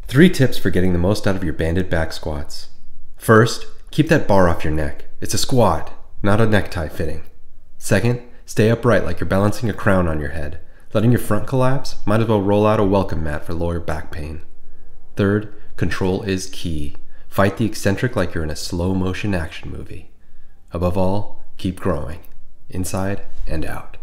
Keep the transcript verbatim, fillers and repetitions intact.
Three tips for getting the most out of your banded back squats. First, keep that bar off your neck. It's a squat, not a necktie fitting. Second, stay upright like you're balancing a crown on your head. Letting your front collapse, might as well roll out a welcome mat for lower back pain. Third, control is key. Fight the eccentric like you're in a slow motion action movie. Above all, keep growing, inside and out.